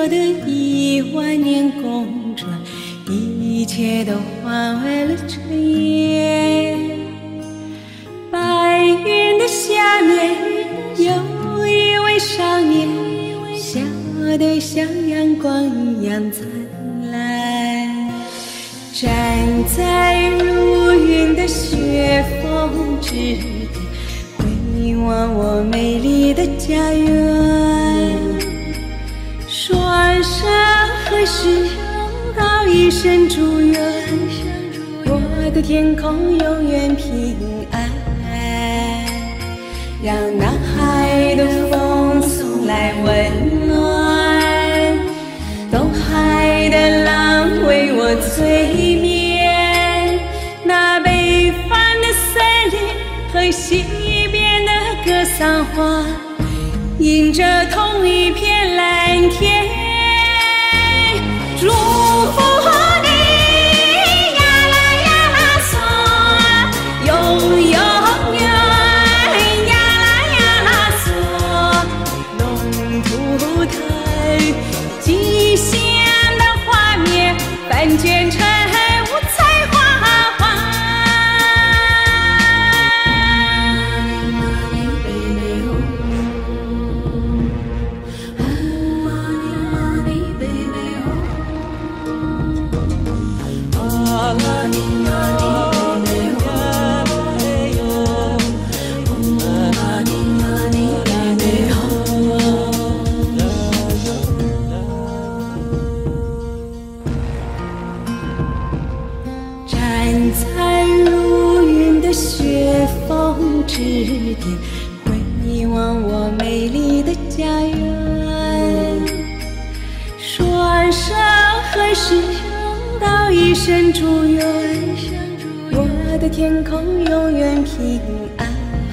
的10000年公转，一切都化为了尘烟。白云的下面有一位少年，笑得像阳光一样灿烂。站在如云的雪峰之巅，回望我美丽的家园。双手合十，道一声祝愿，我的天空永远平安。让南海的风送来温暖，东海的浪为我催眠。那北方的森林和西边的格桑花，迎着同一片蓝天。祝福你呀啦呀啦嗦，永远呀啦呀啦嗦，龙图腾吉祥的画面翻卷成五彩花环。站在如云的雪峰之巅，回望我美丽的家园。双手合十，道一声祝愿，我的天空永远平安。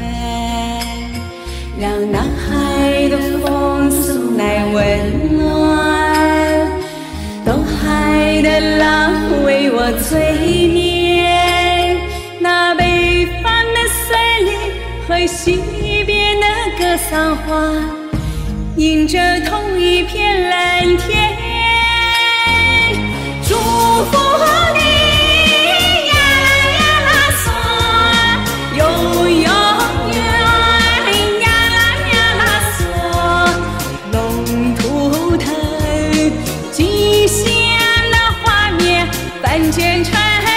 让南海的风送来温暖，东海的浪为我催眠。那北方的森林和西边的格桑花，迎着同一片蓝天。祝福你呀啦呀啦嗦，永远呀啦呀啦嗦，龙图腾吉祥的画面翻卷成